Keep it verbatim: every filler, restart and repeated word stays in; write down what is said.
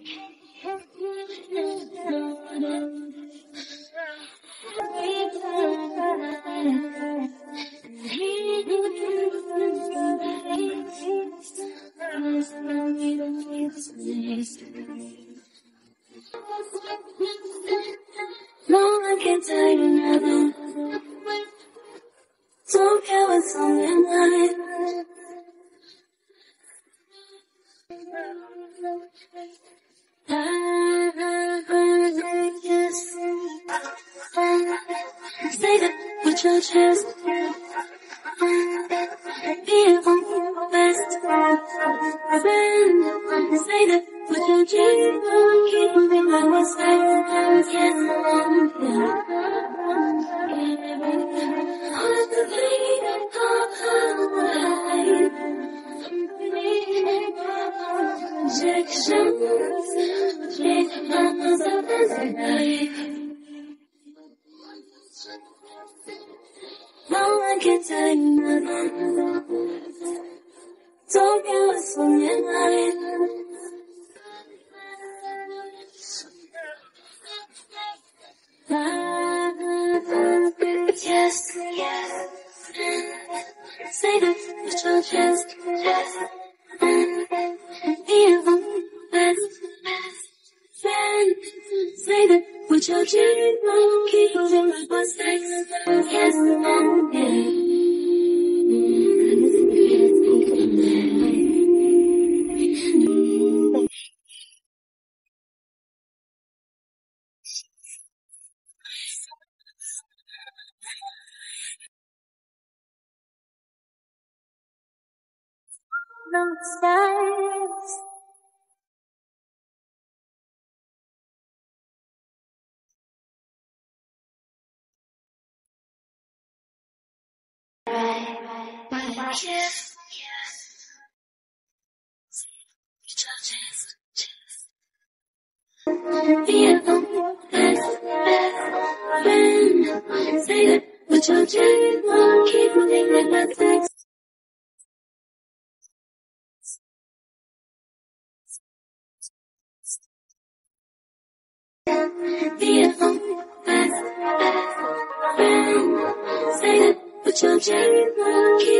No, I can't tell you nothing. Don't care what's on your mind. I just say that with your chest. Be your own best friend. Say that with your chest. Keep moving like what's next. Yes, all of the pain and injections, make myself as I like. No one can tell you nothing. Don't care what's on your mind. Yes, yes. Say that with your chest, chest. Be your own best friend. Say that with your chest. Keep moving like what's next. Yes, and yeah. No space. Right, right, right. Yes, yes. With your chest, chest. Be your own best, best friend. Say that with your chest. Keep moving like what's next. Be your own best, best friend. Say that with your chest. Keep